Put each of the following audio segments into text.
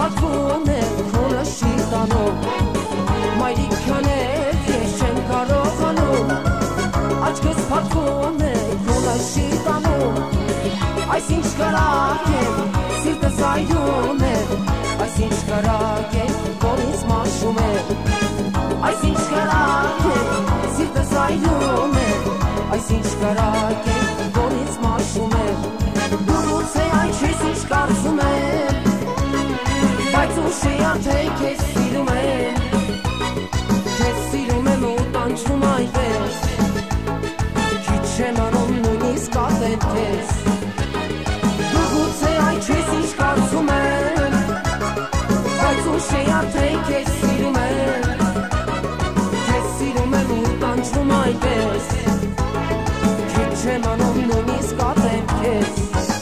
պատվում է քոնը շիտանով Մայրիկ քաներ ես չեմ կարողանում Աչքս պատվում է քոնը շիտանով Այս ինչ կարակ եմ, սիրտս այրում է Այս ինչ կարակ եմ, որ ինձ մաշում է Այս ինչ կարակ եմ, սիրտս այրում է Այս ինչ կարակ եմ, որ ինձ մաշում է Դու գուցե այն չես ինչ կարծում եմ Բայց ուշի թե քեզ սիրում եմ Քեզ սիրում եմ ու տանջվում այնպես Քիչ չեմ անում նույնիսկ ատեմ քեզ Դու գուցե այն չես ինչ կարծում եմ Բայց ուշի թե քեզ սիրում եմ Քեզ սիրում եմ ու տանջվում այնպես Քիչ չեմ անում նույնիսկ ատեմ քեզ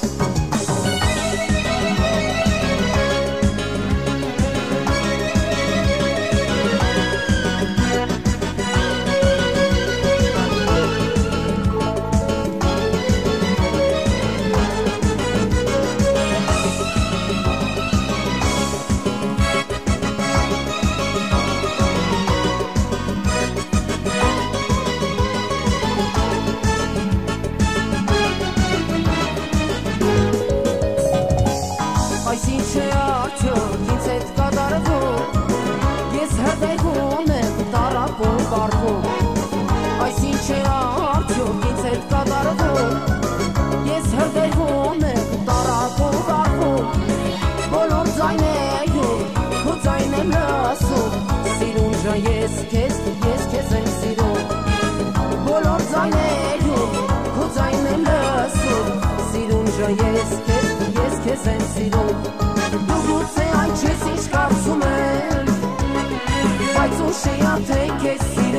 Այս ինչ է արդյոք ինձ հետ կատարվում Ես հրդեհում եմ տարապում բարվում Այս ինչ է արդյոք ինձ հետ կատարվում Ես հրդեհում եմ տարապում բարվում Բոլոր ձայներում քո ձայն եմ լսում Սիրուն ջան ես քեզ եմ սիրում Բոլոր ձայներում քո ձայն եմ լսում Սիրուն ջան ես քեզ եմ սիրում Դու գուցե այն չես ինչ կարծում եմ Բայց ուշի թե քեզ սիրում